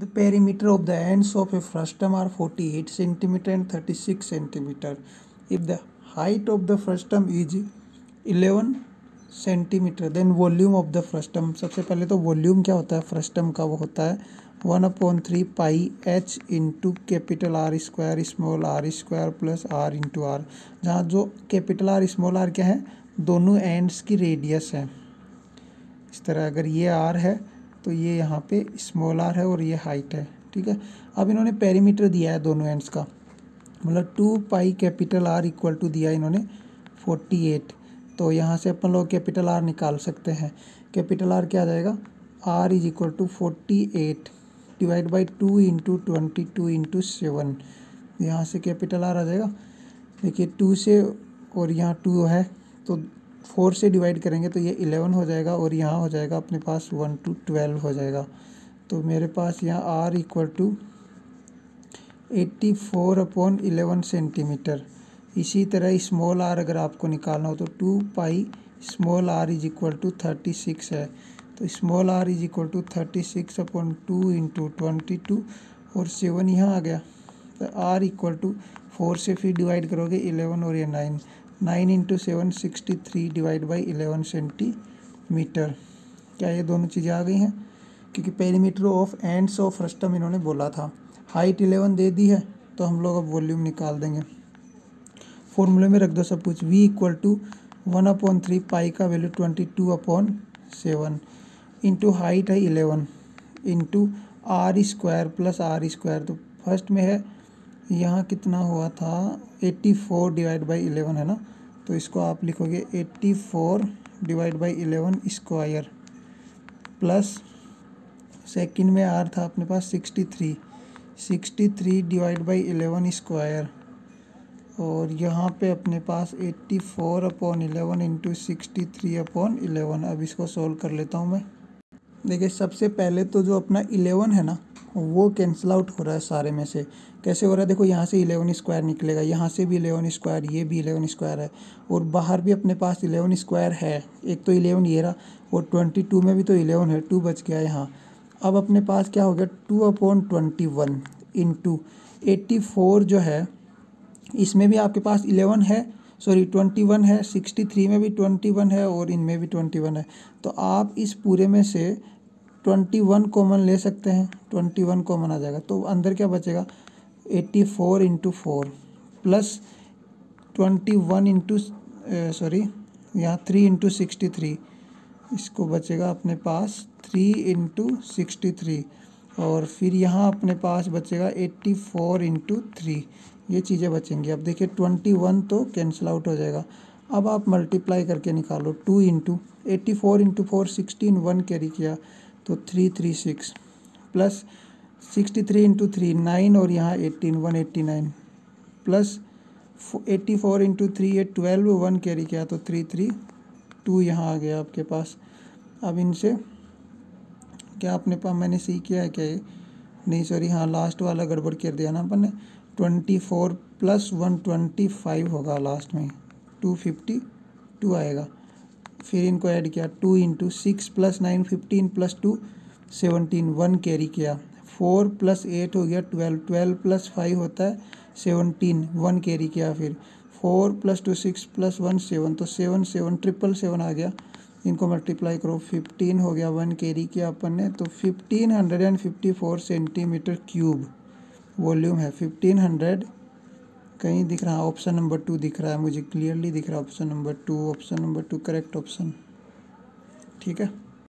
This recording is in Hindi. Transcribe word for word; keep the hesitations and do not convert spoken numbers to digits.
The perimeter of the ends of a frustum are forty-eight centimeter and thirty-six centimeter. If the height of the frustum is eleven centimeter, then volume of the frustum, सबसे पहले तो वॉल्यूम क्या होता है फ्रस्टम का, वो होता है one upon three pi H into capital R square small R square plus R into R, जहाँ जो कैपिटल आर स्मॉल आर क्या है, दोनों एंड्स की रेडियस है। इस तरह अगर ये आर है तो ये यहाँ पे स्मॉल आर है और ये हाइट है, ठीक है। अब इन्होंने पेरीमीटर दिया है दोनों एंड्स का, मतलब two pi capital R equal to दिया इन्होंने फोर्टी एट, तो यहाँ से अपन लोग कैपिटल आर निकाल सकते हैं। कैपिटल आर क्या आ जाएगा, R is equal to forty eight divide by two into twenty two into seven, यहाँ से कैपिटल आर आ जाएगा। देखिए टू से और यहाँ टू है तो फोर से डिवाइड करेंगे तो ये इलेवन हो जाएगा और यहाँ हो जाएगा अपने पास वन टू ट्वेल्व हो जाएगा। तो मेरे पास यहाँ R equal to eighty four upon eleven centimetre. इसी तरह स्मॉल आर अगर आपको निकालना हो तो two pi small R is equal to thirty six है, तो small R is equal to thirty six upon two into twenty two और सेवन यहाँ आ गया। तो आर इक्वल टू फोर से फिर डिवाइड करोगे इलेवन और ये nine, nine into seven sixty three divide by eleven centimetre. क्या ये दोनों चीज़ें आ गई हैं, क्योंकि perimeter of ends of frustum इन्होंने बोला था। हाइट इलेवन दे दी है तो हम लोग अब वॉल्यूम निकाल देंगे। फॉर्मूले में रख दो सब कुछ, v equal to one upon three pi का value twenty two upon seven into height है eleven into R square plus R square. तो फर्स्ट में है यहाँ कितना हुआ था eighty four divide by eleven है ना, तो इसको आप लिखोगे eighty four divide by eleven square plus second में आर था अपने पास sixty three, sixty three divide by eleven square और यहाँ पे अपने पास eighty four upon eleven into sixty three upon eleven. अब इसको सोल्व कर लेता हूँ मैं। देखिए सबसे पहले तो जो अपना इलेवन है ना वो कैंसिल आउट हो रहा है सारे में से। कैसे हो रहा है, देखो यहाँ से इलेवन स्क्वायर निकलेगा, यहाँ से भी इलेवन स्क्वायर, ये भी इलेवन स्क्वायर है और बाहर भी अपने पास इलेवन स्क्वायर है। एक तो इलेवन ये रहा और ट्वेंटी टू में भी तो इलेवन है, टू बच गया यहाँ। अब अपने पास क्या हो गया, two upon twenty one into eighty four जो है इसमें भी आपके पास इलेवन है, सॉरी ट्वेंटी वन है, सिक्सटी थ्री में भी ट्वेंटी वन है और इनमें भी ट्वेंटी वन है। तो आप इस पूरे में से ट्वेंटी वन कॉमन ले सकते हैं, ट्वेंटी वन कॉमन आ जाएगा तो अंदर क्या बचेगा, eighty four into four plus twenty one into sorry यहाँ थ्री इंटू सिक्सटी थ्री, इसको बचेगा अपने पास थ्री इंटू सिक्सटी थ्री और फिर यहाँ अपने पास बचेगा एट्टी फोर इंटू थ्री, ये चीज़ें बचेंगी। अब देखिए ट्वेंटी वन तो कैंसिल आउट हो जाएगा। अब आप मल्टीप्लाई करके निकालो, two into eighty four into four sixteen, one carry किया तो three three six plus sixty three into three nine और यहाँ eighteen, one eighty nine plus eighty four into three ये ट्वेल्व, वन कैरी किया तो थ्री थ्री टू यहाँ आ गया आपके पास। अब इनसे क्या अपने पास मैंने सी किया है क्या, ये नहीं सॉरी हाँ लास्ट वाला गड़बड़ कर दिया ना अपन ने, twenty four plus one twenty five होगा लास्ट में, टू फिफ्टी टू आएगा। फिर इनको ऐड किया, two into six plus nine fifteen plus two seventeen, one carry किया, फोर प्लस एट हो गया ट्वेल्व, ट्वेल्व प्लस फाइव होता है सेवनटीन, वन कैरी किया, फिर four plus two six plus one seven, तो सेवन सेवन ट्रिपल सेवन आ गया। इनको मल्टीप्लाई करो, फिफ्टीन हो गया, वन कैरी किया अपन ने, तो fifteen hundred and fifty four centimetre cube volume है। फिफ्टीन हंड्रेड कहीं दिख रहा है, ऑप्शन नंबर टू दिख रहा है मुझे, क्लियरली दिख रहा है option number two, option number two correct option, ठीक है।